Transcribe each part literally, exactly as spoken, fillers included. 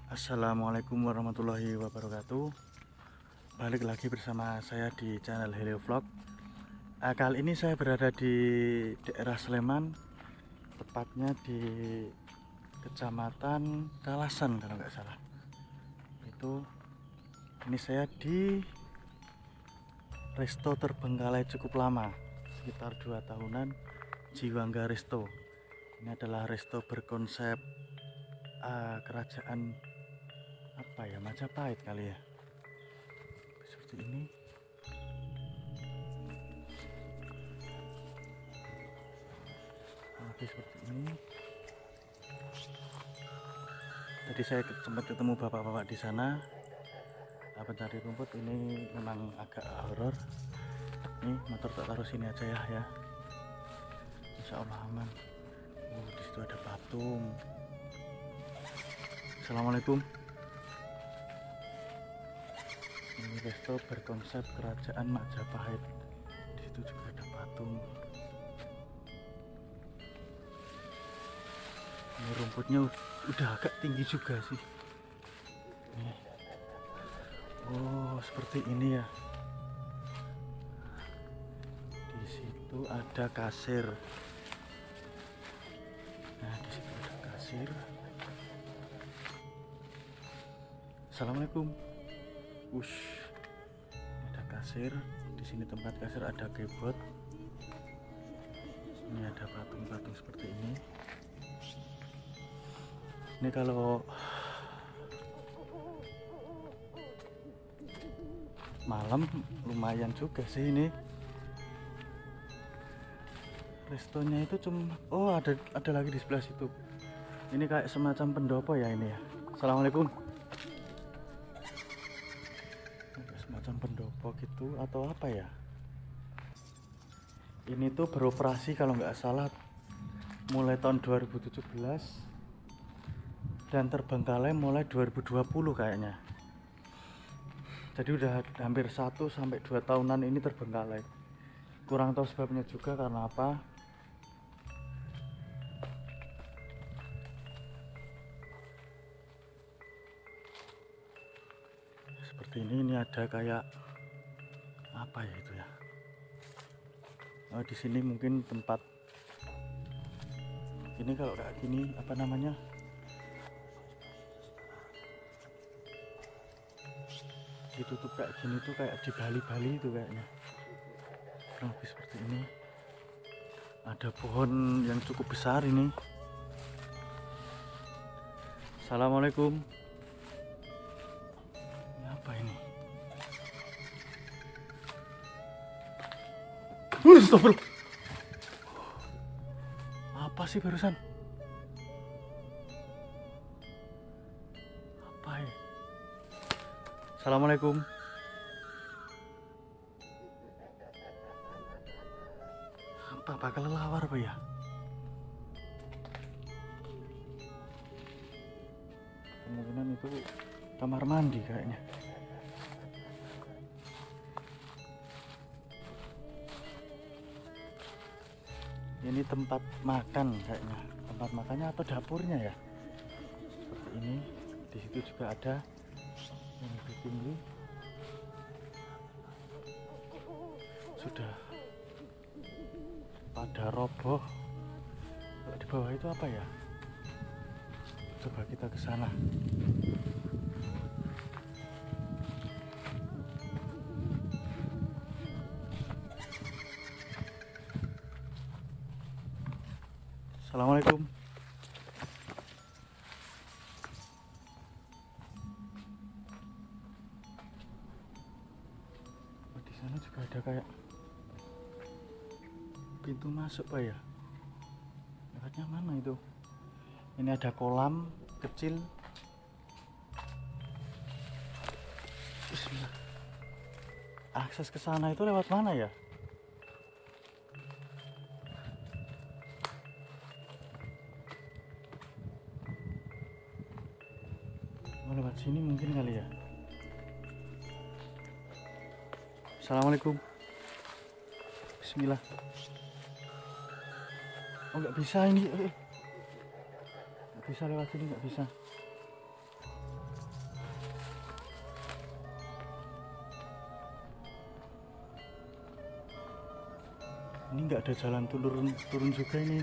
Assalamualaikum warahmatullahi wabarakatuh. Balik lagi bersama saya di channel Helio Vlog. uh, Kali ini saya berada di daerah Sleman, tepatnya di Kecamatan Kalasan kalau nggak salah. Itu ini saya di resto terbengkalai cukup lama, sekitar dua tahunan, Jiwangga Resto. Ini adalah resto berkonsep uh, kerajaan apa ya, Majapahit kali ya, seperti ini. Oke, seperti ini. Tadi saya sempat ketemu bapak-bapak di sana, pencari rumput. Ini memang agak horor. Nih, motor tak taruh sini aja ya ya. Insya Allah aman. Oh, di situ ada patung. Assalamualaikum. Ini resto berkonsep kerajaan Majapahit. Di situ juga ada patung. Ini rumputnya udah agak tinggi juga sih. Nih. Oh, seperti ini ya. Di situ ada kasir. Nah, di situ ada kasir. Assalamualaikum. Ush, ada kasir. Di sini tempat kasir, ada keyboard. Ini ada patung-patung seperti ini. Ini kalau malam lumayan juga sih ini. Restonya itu cuma, oh ada ada lagi di sebelah situ. Ini kayak semacam pendopo ya ini ya. Assalamualaikum. Semacam pendopo gitu atau apa ya? Ini tuh beroperasi kalau nggak salah mulai tahun dua ribu tujuh belas dan terbengkalai mulai dua ribu dua puluh kayaknya. Jadi udah hampir satu sampai dua tahunan ini terbengkalai. Kurang tahu sebabnya juga karena apa. Seperti ini, ini ada kayak apa ya itu ya. Oh, di sini mungkin tempat ini kalau kayak gini apa namanya? Ditutup kayak gini tuh kayak di Bali-Bali itu kayaknya. Kurang lebih seperti ini. Ada pohon yang cukup besar ini. Assalamualaikum. Ini apa ini? Astagfirullah. Apa sih barusan? Apa ya? Assalamualaikum. Apa bakal kelelawar apa ya? Kemungkinan itu kamar mandi kayaknya. Ini tempat makan kayaknya. Tempat makannya atau dapurnya ya? Seperti ini. Di situ juga ada yang lebih tinggi. Sudah pada roboh. Kalau di bawah itu apa ya? Coba kita ke sana. Assalamualaikum. Oh, di sana juga ada kayak pintu masuk pak ya. Lewatnya mana itu? Ini ada kolam kecil. Bismillah. Akses ke sana itu lewat mana ya? Oh, lewat sini mungkin kali ya. Assalamualaikum. Bismillah. Oh, nggak bisa ini. Eh. Nggak bisa lewat sini, nggak bisa. Ini nggak ada jalan turun turun juga ini.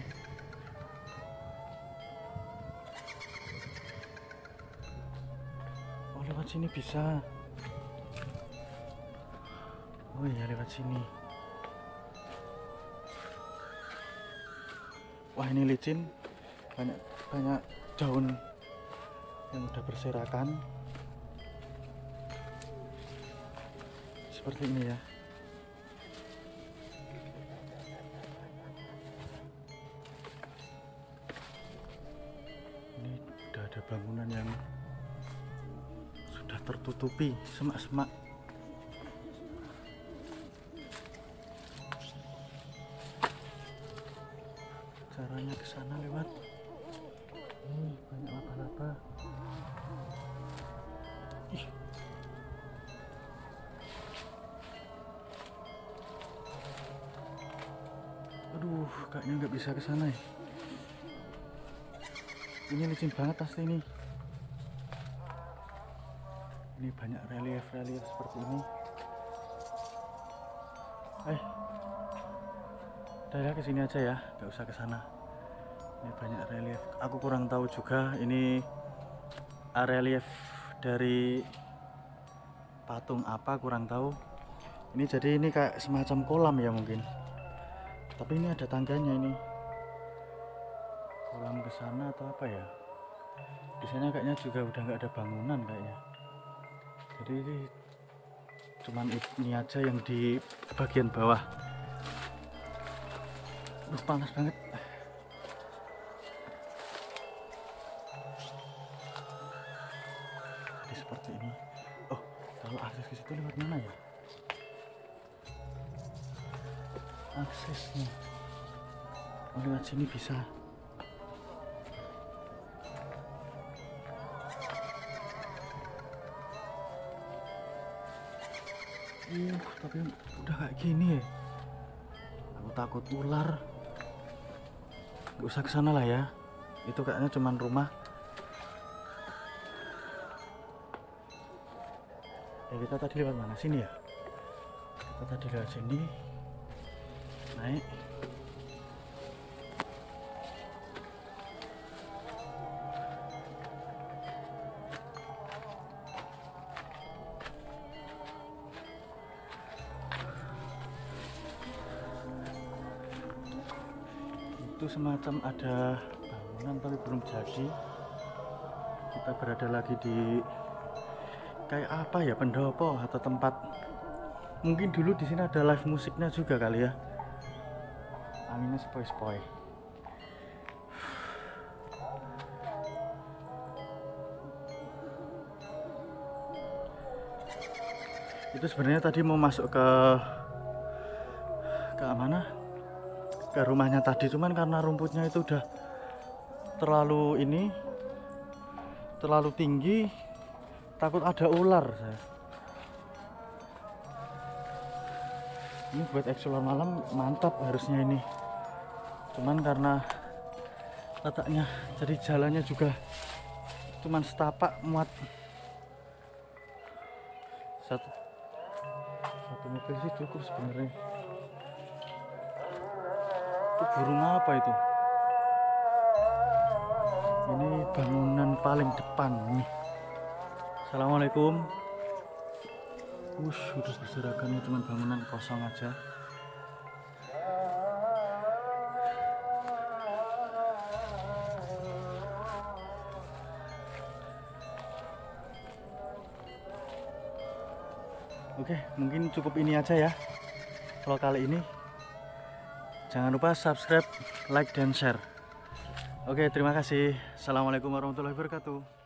Oh, lewat sini bisa. Oh iya, lewat sini. Wah, ini licin. Banyak banyak daun yang udah berserakan. Seperti ini ya. Ini udah ada bangunan yang sudah tertutupi semak-semak. Caranya ke sana lewat. Nih, banyak laba-laba. Ih. Aduh, kayaknya nggak bisa ke sana ya. Ini licin banget pasti ini. Ini banyak relief-relief seperti ini. Eh, udah ya, kesini aja ya, nggak usah ke sana. Ini banyak relief. Aku kurang tahu juga ini relief dari patung apa, kurang tahu. Ini jadi ini kayak semacam kolam ya mungkin. Tapi ini ada tangganya ini. Kolam ke sana atau apa ya? Di sana kayaknya juga udah nggak ada bangunan kayaknya. Jadi ini cuman ini aja yang di bagian bawah. Duh, panas banget. Jadi seperti ini. Oh, kalau akses ke situ lewat mana ya? Aksesnya. Oh, lewat sini bisa. Uh, tapi udah kayak gini ya. Aku takut ular. Gak usah ke sana lah ya. Itu kayaknya cuman rumah. Ya, kita tadi lewat mana? Sini ya. Kita tadi lewat sini. Naik. Itu semacam ada bangunan tapi belum jadi. Kita berada lagi di kayak apa ya, pendopo atau tempat. Mungkin dulu di sini ada live musiknya juga kali ya. Anginnya sepoi-sepoi. Itu sebenarnya tadi mau masuk ke ke mana? Ke rumahnya tadi, cuman karena rumputnya itu udah terlalu ini terlalu tinggi, takut ada ular saya. Ini buat eksplor malam mantap harusnya ini, cuman karena letaknya jadi jalannya juga cuman setapak muat satu satu mobil sih cukup sebenarnya. Itu burung apa itu? Ini bangunan paling depan nih. Assalamualaikum. Wush, udah berserakannya cuman bangunan kosong aja. Oke, mungkin cukup ini aja ya. Kalau kali ini jangan lupa subscribe, like, dan share. Oke, terima kasih. Assalamualaikum warahmatullahi wabarakatuh.